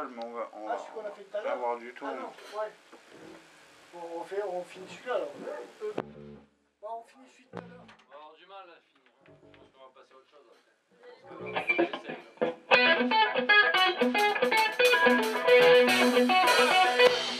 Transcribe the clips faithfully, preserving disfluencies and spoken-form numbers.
seul, mais on va, on Ah, va, celui qu'on a fait tout à on va l'heure. avoir du tout. Ah non, ouais. Bon, on, fait, on finit celui-là alors. Euh, bon, on finit celui tout à l'heure. On va avoir du mal à finir. Hein. Je pense qu'on va passer à autre chose après. Parce que là,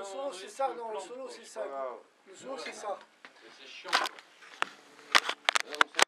le solo c'est ça, non, le solo c'est ça. Le solo c'est ça. C'est chiant. Quoi.